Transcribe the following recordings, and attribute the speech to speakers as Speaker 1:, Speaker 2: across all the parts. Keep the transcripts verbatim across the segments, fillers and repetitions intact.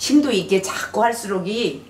Speaker 1: 힘도 있게 자꾸 할수록이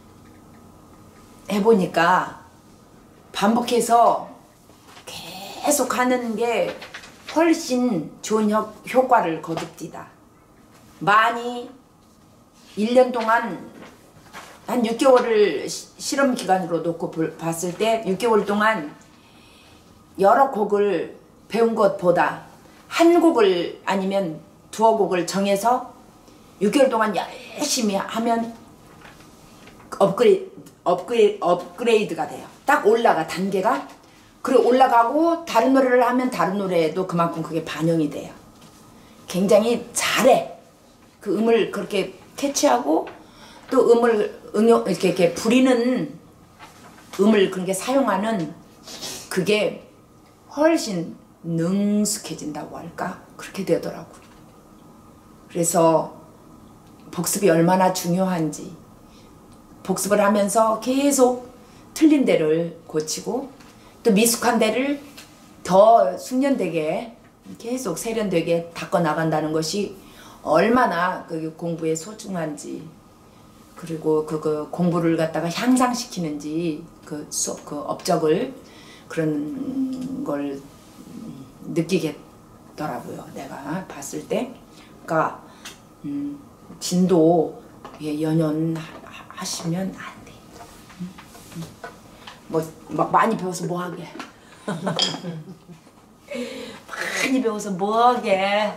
Speaker 1: 해보니까 반복해서 계속 하는 게 훨씬 좋은 효, 효과를 거둡디다. 많이 일 년 동안 한 육 개월을 시, 실험 기간으로 놓고 볼, 봤을 때 육 개월 동안 여러 곡을 배운 것보다 한 곡을 아니면 두어 곡을 정해서 육 개월 동안 열심히 하면 업그레이드, 업그레이드, 업그레이드가 돼요. 딱 올라가 단계가. 그리고 올라가고 다른 노래를 하면 다른 노래에도 그만큼 그게 반영이 돼요. 굉장히 잘해. 그 음을 그렇게 캐치하고 또 음을 응용 이렇게, 이렇게 부리는 음을 그렇게 사용하는 그게 훨씬 능숙해진다고 할까? 그렇게 되더라고요. 그래서 복습이 얼마나 중요한지 복습을 하면서 계속 틀린 데를 고치고 또 미숙한 데를 더 숙련되게 계속 세련되게 닦아 나간다는 것이 얼마나 그 공부에 소중한지 그리고 그, 그 공부를 갖다가 향상시키는지 그 수업 그 업적을 그런 걸 느끼겠더라고요. 내가 봤을 때. 그러니까 음, 진도에 연연하시면 안 돼. 음, 음. 뭐 막 많이 배워서 뭐 하게. 많이 배워서 뭐 하게.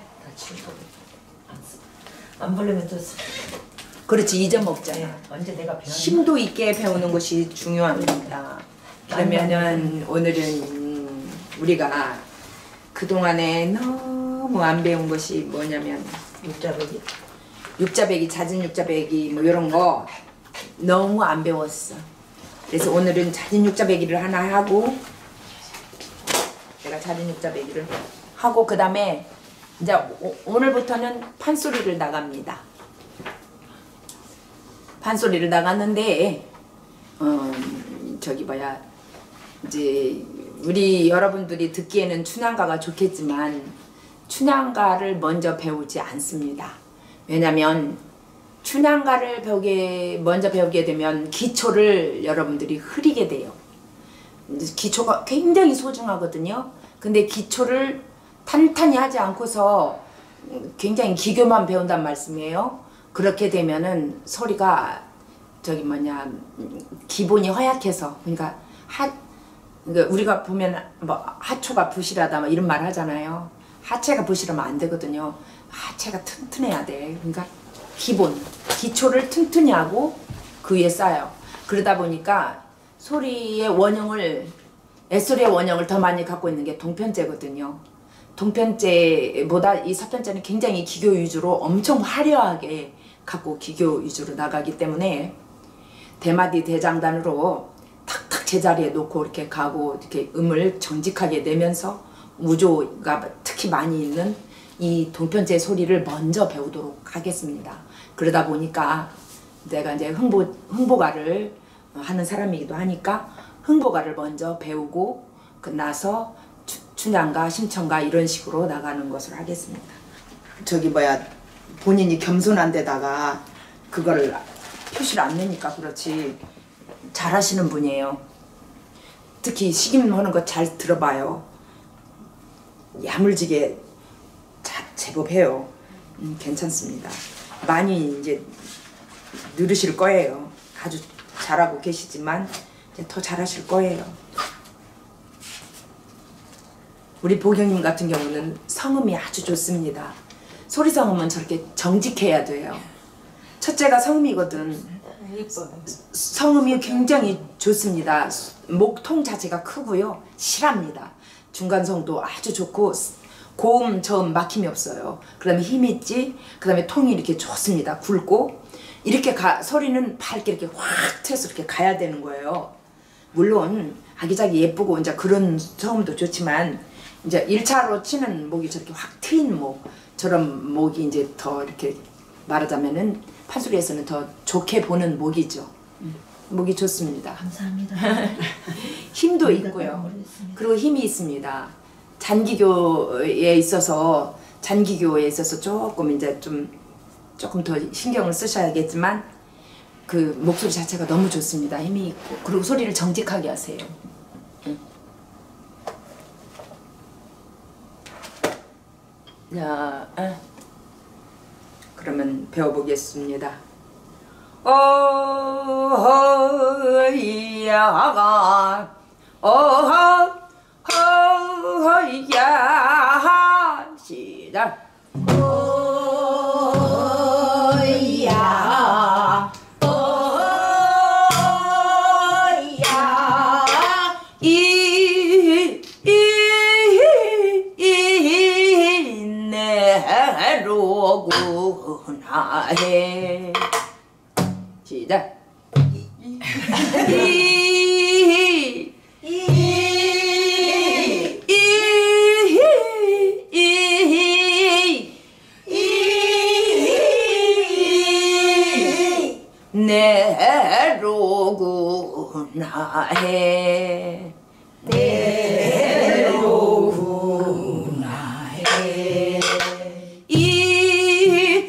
Speaker 2: 안 부르면 또
Speaker 1: 그렇지 잊어먹잖아.
Speaker 2: 네, 언제 내가 배웠나?
Speaker 1: 심도 있게 배우는 것이 중요합니다. 그러면은 오늘은 우리가 그동안에 너무 안 배운 것이 뭐냐면
Speaker 2: 육자배기
Speaker 1: 육자배기, 잦은 육자배기 뭐 이런 거 너무 안 배웠어. 그래서 오늘은 잦은 육자배기를 하나 하고 내가 잦은 육자배기를 하고 그 다음에 이제 오, 오늘부터는 판소리를 나갑니다. 판소리를 나갔는데 어, 저기 뭐야 이제 우리 여러분들이 듣기에는 춘향가가 좋겠지만 춘향가를 먼저 배우지 않습니다. 왜냐면 춘향가를 배우게 먼저 배우게 되면 기초를 여러분들이 흐리게 돼요. 기초가 굉장히 소중하거든요. 근데 기초를 탄탄히 하지 않고서 굉장히 기교만 배운단 말씀이에요. 그렇게 되면은 소리가 저기 뭐냐 기본이 허약해서 그러니까 하 그러니까 우리가 보면 뭐 하초가 부실하다 뭐 이런 말 하잖아요. 하체가 부실하면 안 되거든요. 하체가 튼튼해야 돼. 그러니까 기본 기초를 튼튼히 하고 그 위에 쌓여. 그러다 보니까 소리의 원형을 애소리의 원형을 더 많이 갖고 있는 게 동편제거든요. 동편제보다 이 서편제는 굉장히 기교 위주로 엄청 화려하게 갖고 기교 위주로 나가기 때문에 대마디 대장단으로 탁탁 제자리에 놓고 이렇게 가고 이렇게 음을 정직하게 내면서 우조가 특히 많이 있는 이 동편제 소리를 먼저 배우도록 하겠습니다. 그러다 보니까 내가 이제 흥보, 흥보가를 하는 사람이기도 하니까 흥보가를 먼저 배우고 끝나서 춘향가, 심청가 이런 식으로 나가는 것을 하겠습니다. 저기 뭐야 본인이 겸손한 데다가 그거를 표시를 안 내니까 그렇지 잘하시는 분이에요. 특히 식임하는 거 잘 들어봐요. 야물지게 자, 제법 해요. 음, 괜찮습니다. 많이 이제 늘으실 거예요. 아주 잘하고 계시지만 이제 더 잘하실 거예요. 우리 보경님 같은 경우는 성음이 아주 좋습니다. 소리 성음은 저렇게 정직해야 돼요. 첫째가 성음이거든. 성음이 굉장히 좋습니다. 목통 자체가 크고요. 실합니다. 중간성도 아주 좋고 고음, 저음 막힘이 없어요. 그 다음에 힘이 있지. 그 다음에 통이 이렇게 좋습니다. 굵고 이렇게 가, 소리는 밝게 이렇게 확 튀어서 이렇게 가야 되는 거예요. 물론 아기자기 예쁘고 이제 그런 성음도 좋지만 이제 일 차로 치는 목이 저렇게 확 트인 목 저런 목이 이제 더 이렇게 말하자면은 판소리에서는 더 좋게 보는 목이죠. 음, 목이 좋습니다.
Speaker 2: 감사합니다.
Speaker 1: 힘도 있고요. 그리고 힘이 있습니다. 잔기교에 있어서 잔기교에 있어서 조금 이제 좀 조금 더 신경을 쓰셔야겠지만 그 목소리 자체가 너무 좋습니다. 힘이 있고 그리고 소리를 정직하게 하세요. 응. 자, 아. 그러면 배워보겠습니다. 어허야가 어허야 시작. 어야 어야 이내로구나 해 시작. 내로구나 해 내로구나 해 이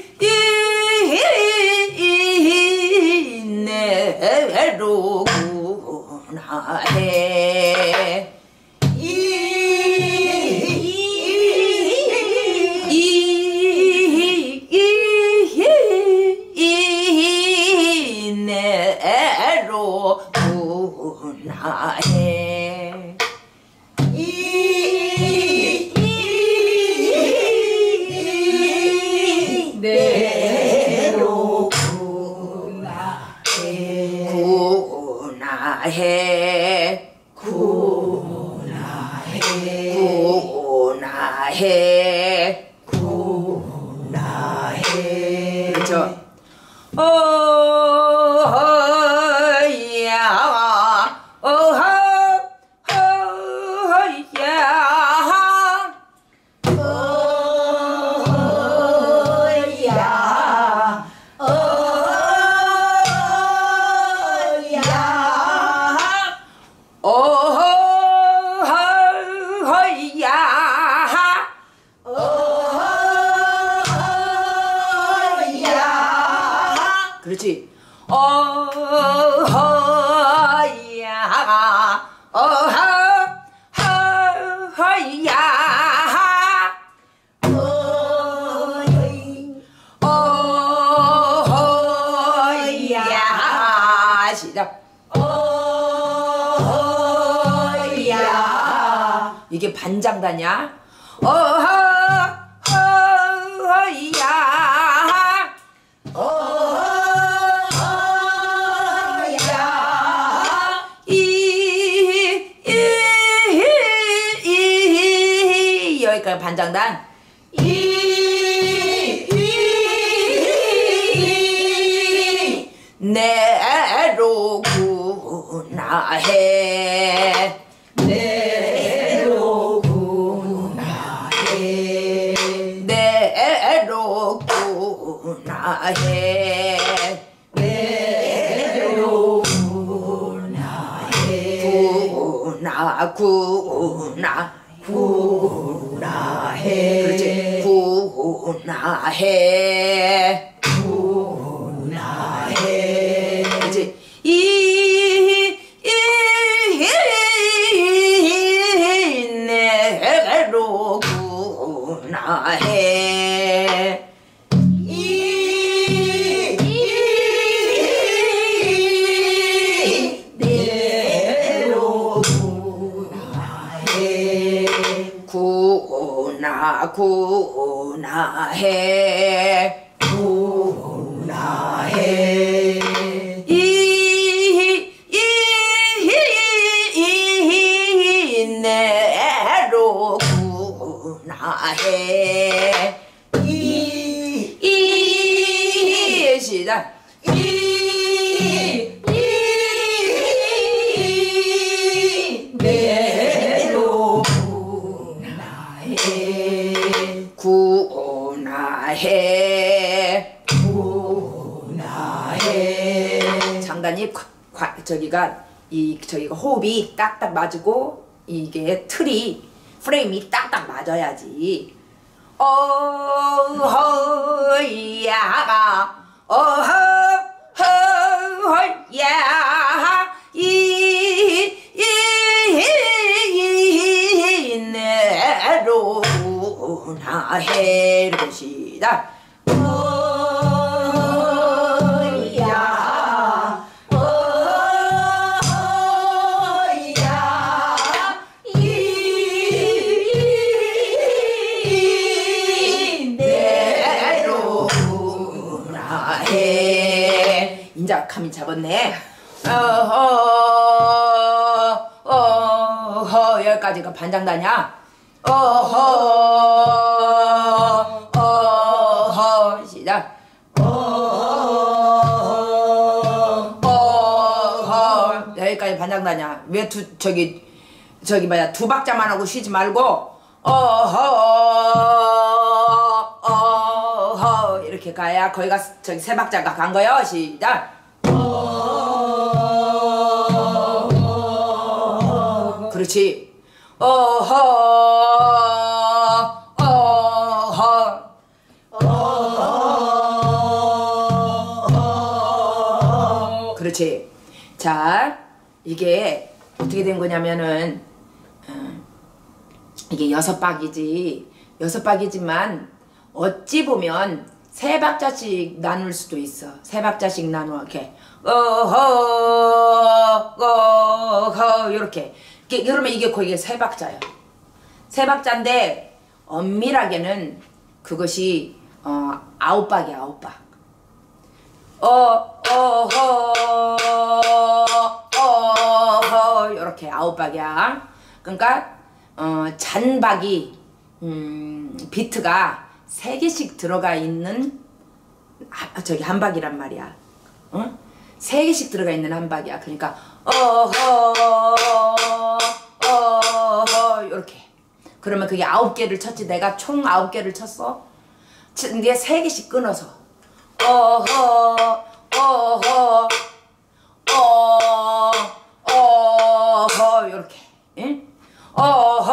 Speaker 1: 내로구나 해 내로구나 해 내로구나 해 구나 해 구나 해 구나 해 구나 해 그렇죠. 어허야 어허 허야 어허야 어허야 어허야 어허야 그렇지. 어허야 어허 허야 어허야 시작. 어허야 이게 반장단이야. 어허 허야 여기까지 반장단. 내로구나 해 내로구나 해 내로구나 해 내로구나 해 구나 구나 구나 해 그렇지. 구나 해 구나 해 그렇지. 이 내로구나 해 구나 구나 해 구나 해 이 내로구나 해 이 시작. 이 내로구나 해 구나 해 구나 해 장단이 과, 저기가 이 저기가 호흡이 딱딱 맞고 이게 틀이 프레임이 딱딱 맞아야지. 어허야 야가 어허 허야 이내로나 해르시다 인자 감이 잡았네. 어허 어허 여기까지가 반장다냐. 어허 어허 시작. 어허 여기까지 반장다냐. 왜 두 저기 저기 뭐야 두 박자만 하고 쉬지 말고 어허 어허 이렇게 가야 거기가 저기 세 박자가 간 거요. 시작. 그렇지. 어허 어허 어허 그렇지. 자 이게 어떻게 된 거냐면은 어, 이게 여섯 박이지 여섯 박이지만 어찌 보면 세 박자씩 나눌 수도 있어. 세 박자씩 나누어 이렇게 어허 어허 이렇게 그러면 이게 거의 세 박자야. 세 박자인데 엄밀하게는 그것이 어 아홉 박이야. 아홉 박. 어 어허 어허 이렇게 아홉 박이야. 그러니까 어 잔박이 음 비트가 세 개씩 들어가 있는 아, 저기 한 박이란 말이야. 어? 세 개씩 들어가 있는 한 박이야. 그러니까 어허 어허 이렇게. 그러면 그게 아홉 개를 쳤지. 내가 총 아홉 개를 쳤어. 근데 세 개씩 끊어서 어허 어허 어 어허 이렇게. 응? 어허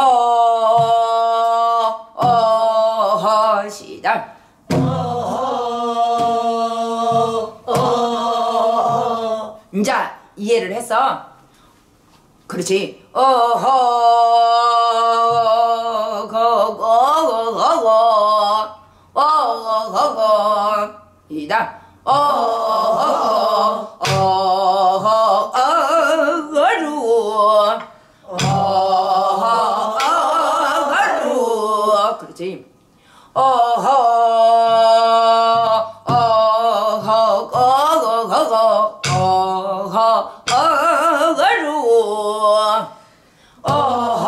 Speaker 1: 어허 시작. 이제 이해를 했어. 그렇지. 어허 거거거거 어허 이다. 어허 어허 어허루 어허루 그렇지. 어허 어허 거거거거 어허 어허루 어허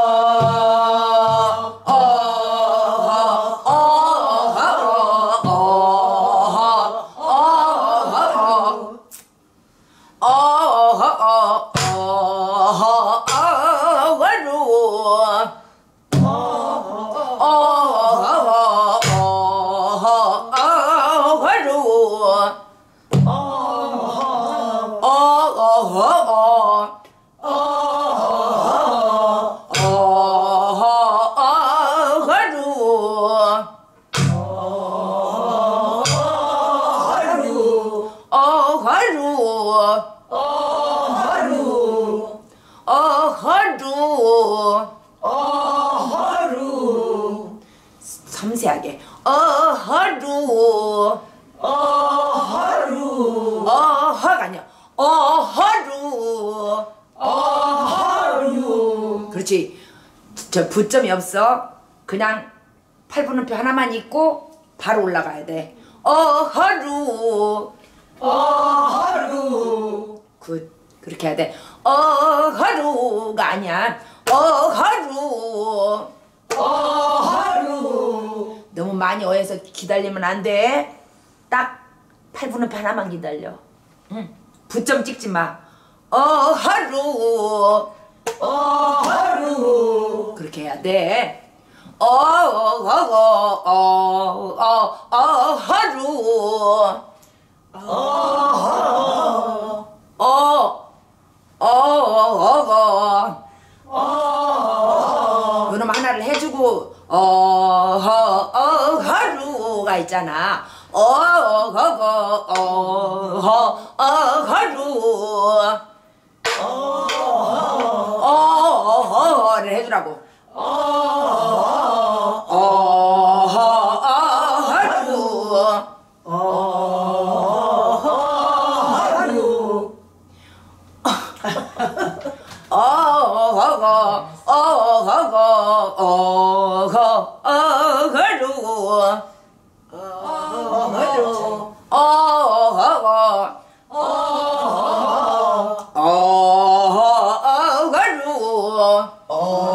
Speaker 1: 섬세하게 어허루 어허루 어허가 아니야. 어허루 어허루 그렇지. 저 부점이 없어. 그냥 팔분음표 하나만 있고 바로 올라가야 돼. 어허루 어허루 굿. 그렇게 해야 돼. 어허루가 아니야. 어허루 어허루 너무 많이 어해서 기다리면 안 돼. 딱 팔분음표 하나만 기다려. 응. 부점 찍지 마. 어허루 어허루 그렇게 해야 돼. 어허허 어어 어허루 어허 어 어허허 어 그럼 하나를 해주고 어허 어허루가 있잖아. 어허거 어허어허루 어허를 해주라고. 어허어허루
Speaker 2: 어허루
Speaker 1: 어허거 어허거 어허 어허루
Speaker 2: 어허루
Speaker 1: 어허거 어허어허루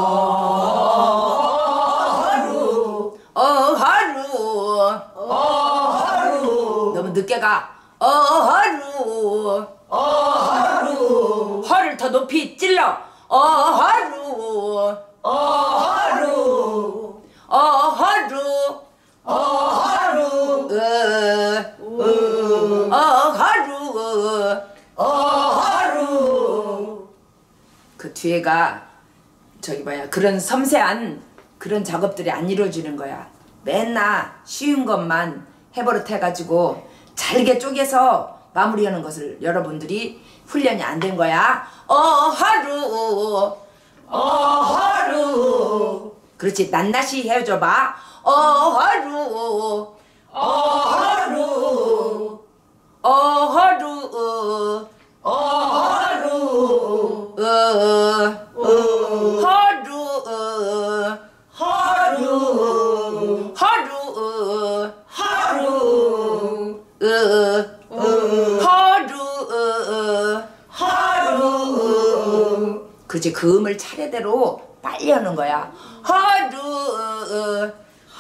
Speaker 2: 어허루
Speaker 1: 어허루
Speaker 2: 어허루
Speaker 1: 너무 늦게 가. 어허루
Speaker 2: 어허루
Speaker 1: 허를 더 높이 찔러. 어허루
Speaker 2: 어허루
Speaker 1: 어허루
Speaker 2: 어허루
Speaker 1: 으 어허루
Speaker 2: 어허루
Speaker 1: 그 뒤에가 저기 뭐야 그런 섬세한 그런 작업들이 안 이루어지는 거야. 맨날 쉬운 것만 해버릇 해가지고 잘게 쪼개서 마무리하는 것을 여러분들이 훈련이 안 된 거야. 어허루
Speaker 2: 어허루
Speaker 1: 그렇지. 낱낱이 해줘봐. 어허루
Speaker 2: 어허루
Speaker 1: 어허루
Speaker 2: 어허루
Speaker 1: 으 허루
Speaker 2: 하루
Speaker 1: 허루
Speaker 2: 하루
Speaker 1: 으 허루
Speaker 2: 하루
Speaker 1: 그렇지. 그 음을 차례대로 빨리 하는 거야. 허루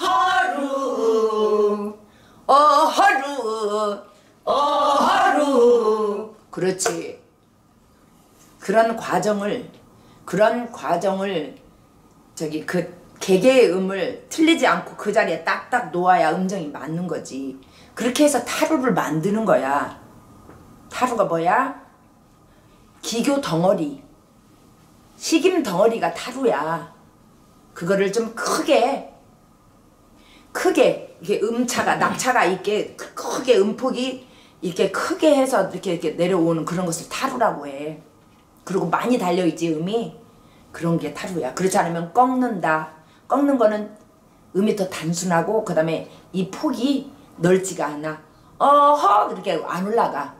Speaker 2: 하루
Speaker 1: 어허루
Speaker 2: 어하루
Speaker 1: 그렇지. 그런 과정을 그런 과정을 저기 그 개개의 음을 틀리지 않고 그 자리에 딱딱 놓아야 음정이 맞는 거지. 그렇게 해서 타루를 만드는 거야. 타루가 뭐야? 기교 덩어리, 식임 덩어리가 타루야. 그거를 좀 크게 크게 이렇게 음차가 낙차가 있게 크게 음폭이 이렇게 크게 해서 이렇게 이렇게 내려오는 그런 것을 타루라고 해. 그리고 많이 달려있지 음이. 그런 게 타루야. 그렇지 않으면 꺾는다. 꺾는 거는 음이 더 단순하고 그 다음에 이 폭이 넓지가 않아. 어허 그렇게 안 올라가.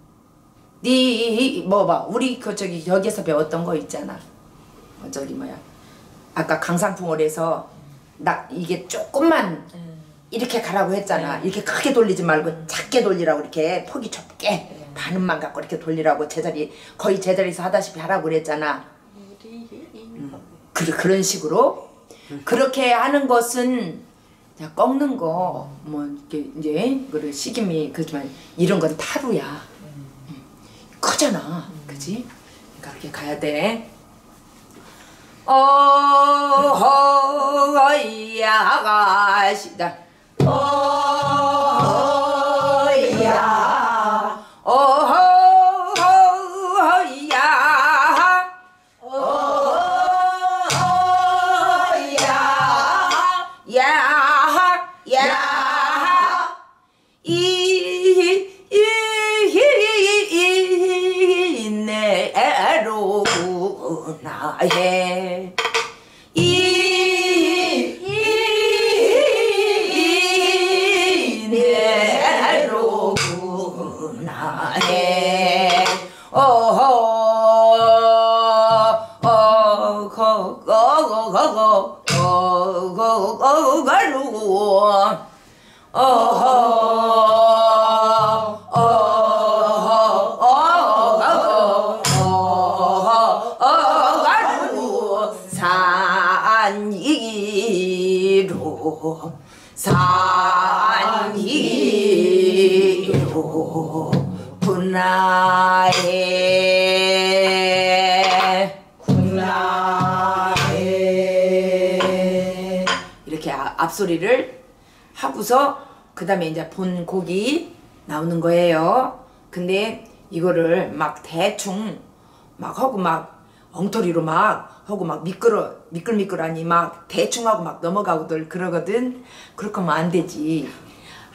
Speaker 1: 니 뭐 봐 우리 그 저기 여기에서 배웠던 거 있잖아. 어, 저기 뭐야 아까 강상풍월에서 나 이게 조금만 이렇게 가라고 했잖아. 이렇게 크게 돌리지 말고 작게 돌리라고 이렇게 폭이 좁게 반음만 갖고 이렇게 돌리라고 제자리 거의 제자리에서 하다시피 하라고 그랬잖아. 음. 그, 그런 식으로 그렇게 하는 것은 그냥 꺾는 거 뭐 이렇게 이제 그래 식임이 그렇지만 이런 건 타루야. 음. 크잖아, 그지? 그러니까 그렇게 가야 돼. 어허야 시다.
Speaker 2: 어야
Speaker 1: 어허야
Speaker 2: 어야
Speaker 1: 야하 야하 이내로구나 해 이내로구나 해 어허 어거거거거 어거거거루 어허 어허어허어허어가루 산이로 산이로 분나해
Speaker 2: 군나해
Speaker 1: 이렇게 아- 앞소리를 하고서 그 다음에 이제 본 곡이 나오는 거예요. 근데 이거를 막 대충 막 하고 막 엉터리로 막 하고 막 미끄러 미끌미끌하니 막 대충 하고 막 넘어가고들 그러거든. 그렇게 하면 안 되지.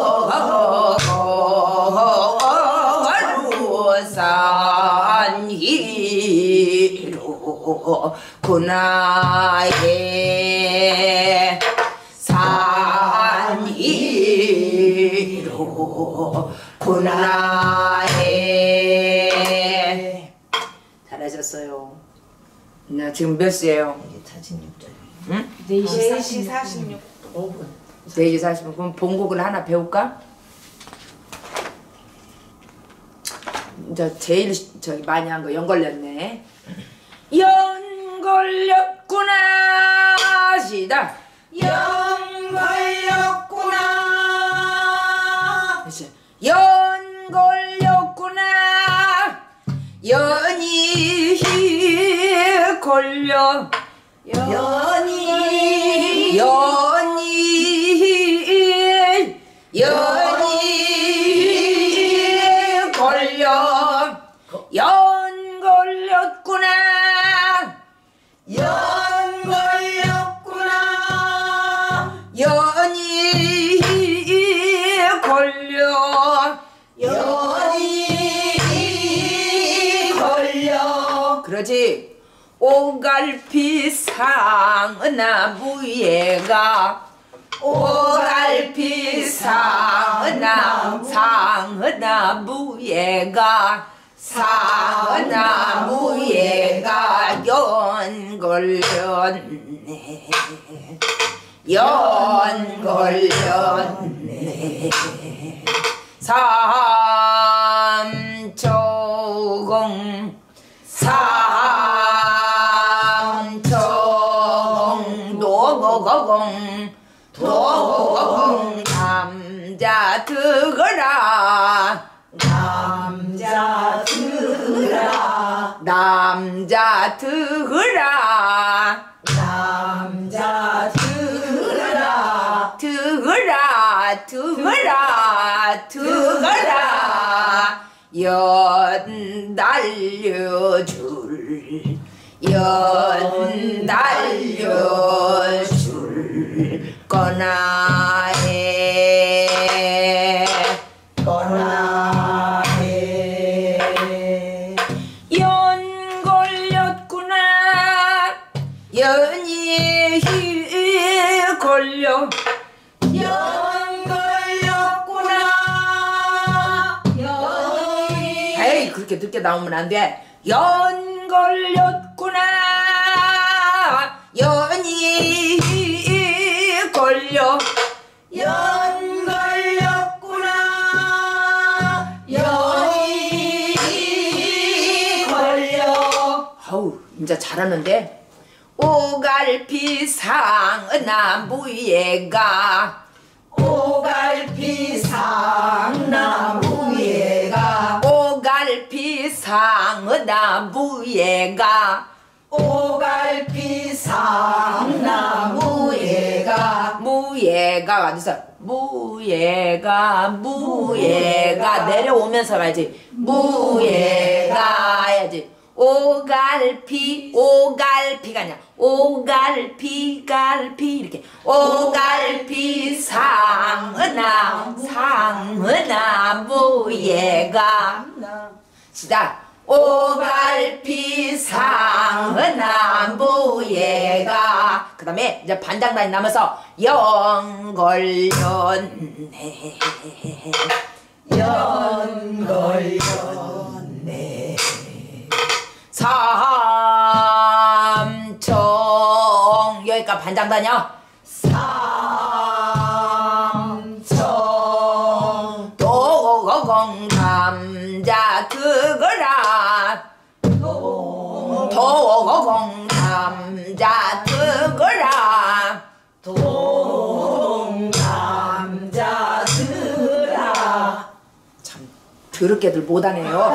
Speaker 1: 산이로 구나의 산이로 구나의 잘하셨어요. 나 지금 몇 시예요? 응?
Speaker 2: 네 시 사십육 분 오 분.
Speaker 1: 네 시 사십 분. 그럼 본곡을 하나 배울까? 저 제일 저기 많이 한 거 연 걸렸네. 연 걸렸구나 시다.
Speaker 2: 연 걸렸구나.
Speaker 1: 그렇지. 연 걸렸구나. 연이 걸려.
Speaker 2: 연이
Speaker 1: 연이 연이 걸려. 연 걸렸구나.
Speaker 2: 연 걸렸구나.
Speaker 1: 연이 걸려.
Speaker 2: 연이 걸려.
Speaker 1: 그러지. 오갈피 상나무예가 오갈피 상나 상나무예가 상나무예가 연 걸렸네. 연 걸렸네. 삼초공 삼초공 도고공 도고공 남자 들어라
Speaker 2: 남자 들으라.
Speaker 1: 남자 들어라
Speaker 2: 남자 들으라.
Speaker 1: 들어라 드거라 드거라 드거라 연 달려줄 연 달려줄 거나 해
Speaker 2: 거나 해
Speaker 1: 연 걸렸구나 연이 걸려
Speaker 2: 연 걸렸구나 연이
Speaker 1: 에이 그렇게 늦게 나오면 안돼 연 걸렸구나 연이 걸려
Speaker 2: 연 걸렸구나 연이 걸려
Speaker 1: 아우 이제 잘하는데 오갈피 상나무에가
Speaker 2: 오갈피 상나무에가
Speaker 1: 오갈피 상나무에가
Speaker 2: 오갈피 상나무에가
Speaker 1: 무예가 어디서 무예가 무예가 내려오면서 가야지 무예가 해야지 오갈피 오갈피가 아니야 오갈피 갈피 이렇게 오갈피 상나 상나 무예가 시작 오갈피 상나 무예가 그 다음에 이제 반장단이 남아서 영걸렸네
Speaker 2: 연걸렸네
Speaker 1: 삼청 여기까지 반장단이요
Speaker 2: 삼청
Speaker 1: 도공 감자 드거라 도공 감자 드거라
Speaker 2: 동감자 들아
Speaker 1: 참 더럽게들 못하네요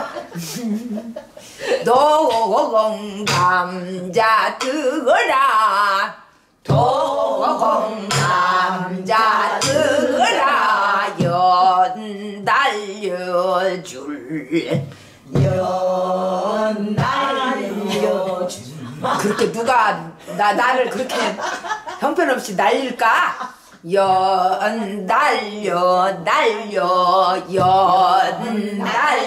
Speaker 1: 도공 감자 드거라 도공 감자 드거라 연 달려줄
Speaker 2: 연 날려줄
Speaker 1: 그렇게 누가 나 나를 그렇게 형편없이 날릴까? 연 달려 달려 연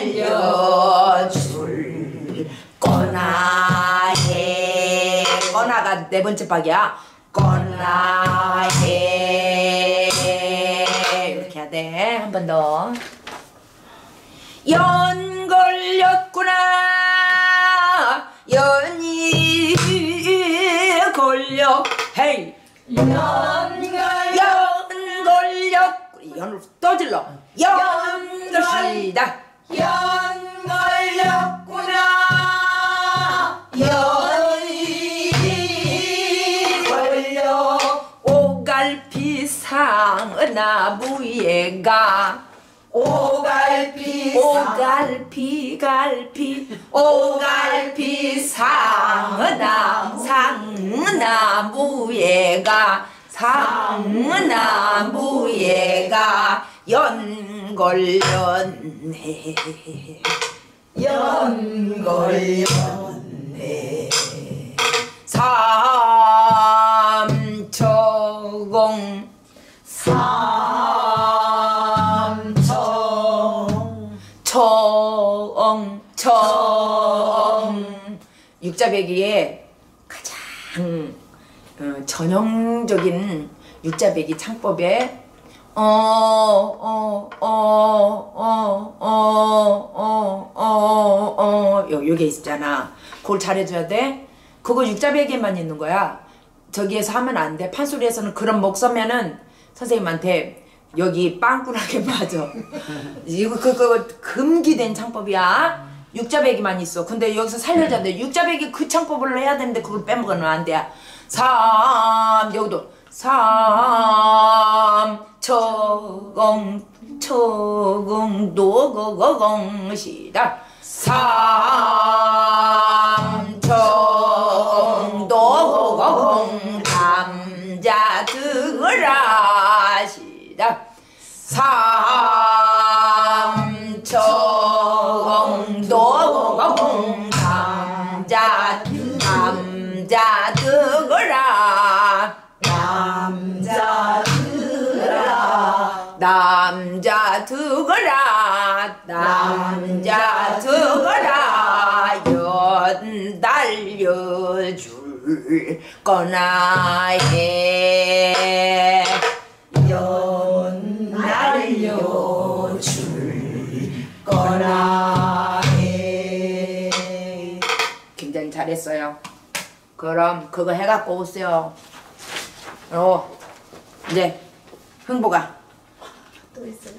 Speaker 1: 달려줄 거나 해 거나가 네 번째 박이야 거나 해 이렇게 해야 돼 한 번 더 연 걸렸구나 연이 걸려 헤이
Speaker 2: 연
Speaker 1: 연 걸렸 연을 떠질러 연 시작
Speaker 2: 연 걸렸구나 연이 걸려
Speaker 1: 오갈피 상나무에가
Speaker 2: 오갈피
Speaker 1: 오갈피 갈피 오갈피 상나 상나무에가 상나무에가 연 걸렸네
Speaker 2: 연 걸렸네
Speaker 1: 삼초공
Speaker 2: 삼청
Speaker 1: 청, 청 육자배기에 가장 어, 전형적인 육자배기 창법에 어, 어, 어, 어, 어, 어, 어, 어, 요, 요게 있잖아. 그걸 잘해줘야 돼. 그거 육자배기에만 있는 거야. 저기에서 하면 안 돼. 판소리에서는 그런 목 서면은 선생님한테 여기 빵꾸나게 맞아. 이거 그, 그 금기된 창법이야. 육자배기만 있어. 근데 여기서 살려줘야 돼. 육자배기 그 창법을 해야 되는데 그걸 빼먹으면 안 돼. 삼 여기도 삼 처공 처공 도거거공 시작 삼 처공 도거공 감자 들어라 시작 삼청동 남자 남자 뜨거라
Speaker 2: 남자 들아
Speaker 1: 남자 두거라 남자 두거라 연 달려줄 거나 해
Speaker 2: 연 날려줄 거라 해.
Speaker 1: 굉장히 잘했어요. 그럼 그거 해갖고 오세요. 어 이제 흥보가
Speaker 2: 또 있어요?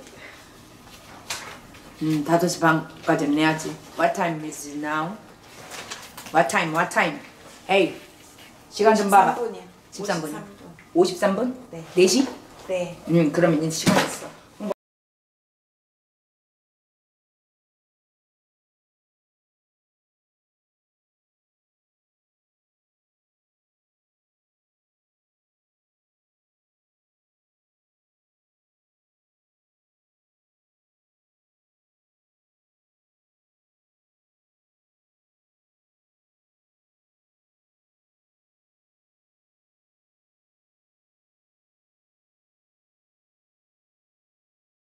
Speaker 1: 음 다섯 시 반까지는 내야지. What time is it now? What time? What time? Hey 시간 좀 봐봐.
Speaker 2: 오십삼 분이요.
Speaker 1: 십삼 분이요.
Speaker 2: 오십삼 분.
Speaker 1: 오십삼 분?
Speaker 2: 네.
Speaker 1: 네 시?
Speaker 2: 네.
Speaker 1: 음 그러면 이제 시간 있어.